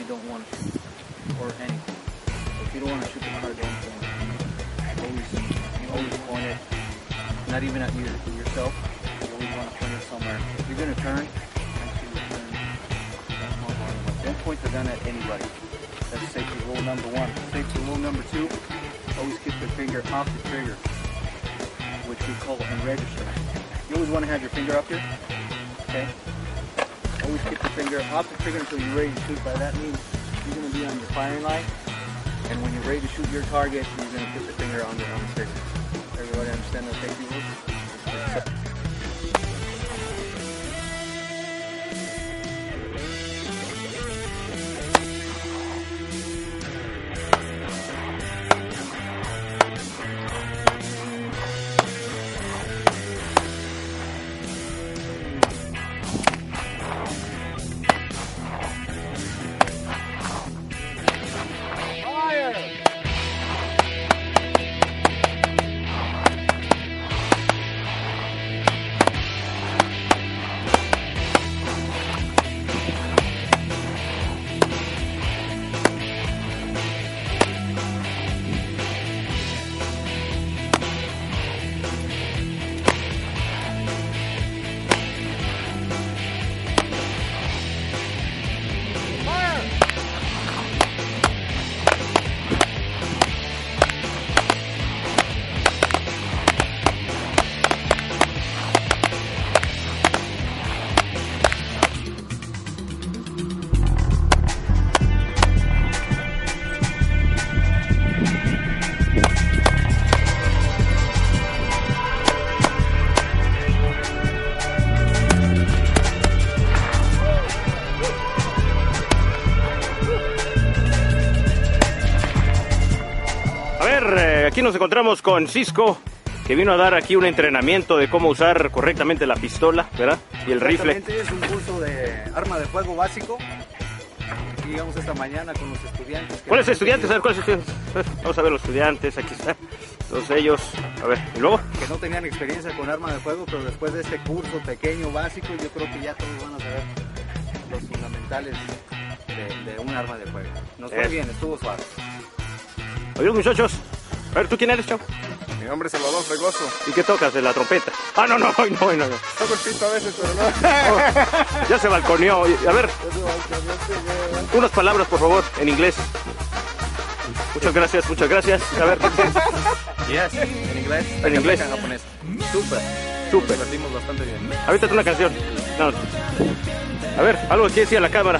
don't want to shoot, or anything. If you don't want to shoot the car, don't point it. You always point it, not even at yourself. You always want to point it somewhere. If you're going to turn, don't point the gun at anybody. That's safety rule number one. Safety rule number two, always keep your finger off the trigger, which we call in registering. You always want to have your finger up here, okay? Always keep your finger off the trigger until you're ready to shoot. By that means you're going to be on your firing line, and when you're ready to shoot your target, you're going to put the finger on the trigger. Everybody understand the safety rules? Aquí nos encontramos con Cisco, que vino a dar aquí un entrenamiento de cómo usar correctamente la pistola, ¿verdad? Y el rifle. Es un curso de arma de fuego básico. Aquí llegamos esta mañana con los estudiantes. ¿Cuáles estudiantes? A ver, ¿cuáles estudiantes? Vamos a ver los estudiantes, aquí están. Todos ellos. A ver, ¿y luego? Que no tenían experiencia con arma de fuego, pero después de este curso pequeño, básico, yo creo que ya todos van a saber los fundamentales de un arma de fuego. Nos fue bien, estuvo suave. Oye, muchachos. A ver, ¿tú quién eres, chavo? Mi nombre es Salvador Fregoso. ¿Y qué tocas? ¿De la trompeta? Ah, no. Toco el pito a veces, pero no. Oh, ya se balconeó. A ver, unas palabras, por favor, en inglés. Muchas gracias. A ver, Yes, en inglés. En inglés. En japonés. súper. Lo hicimos bastante bien. Ahorita una canción. No. A ver, algo que decir a la cámara.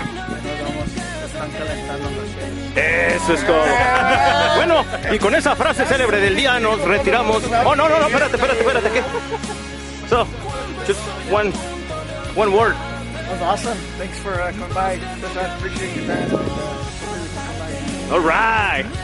Están calentando los cheles. Eso es todo. Bueno, y con esa frase célebre del día nos retiramos. Oh, no, espérate, ¿qué? So, just one word. That was awesome. Thanks for coming by. I appreciate your time. All right.